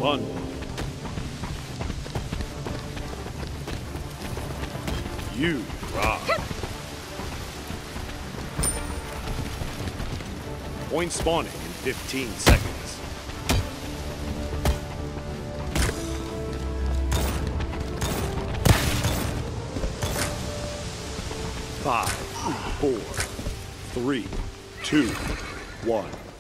pun. You rock. Point spawning in 15 seconds. Five, 4, 3, 2, 1.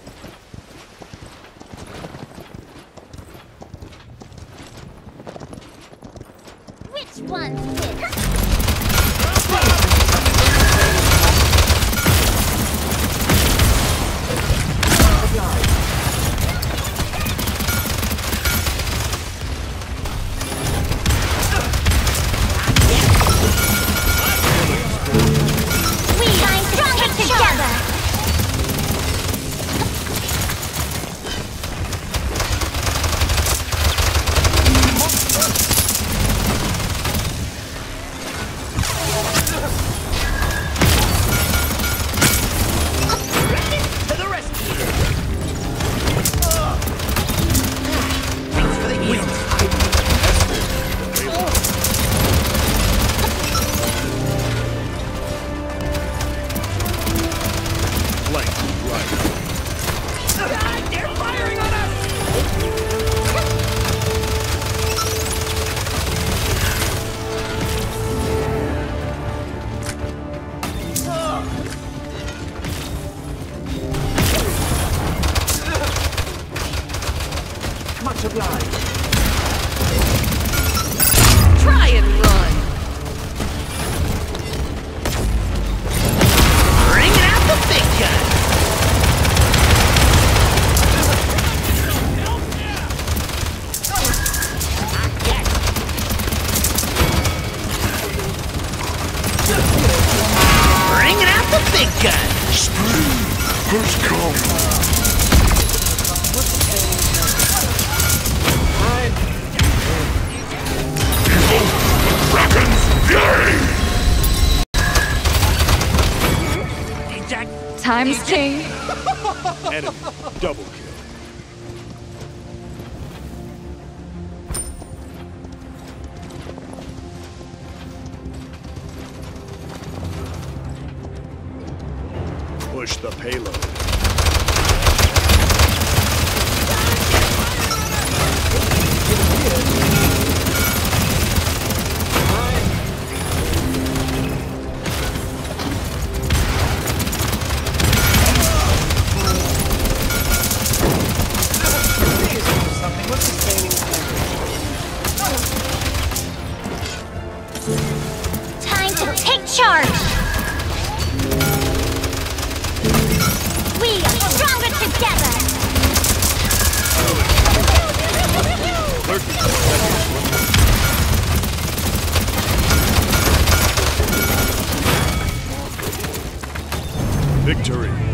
Which one's this? Try and run. Bringing out the big gun. Bringing out the big gun. Speed has come. Times King. Enemy double kill. Push the payload. Time to take charge! We are stronger together! Victory!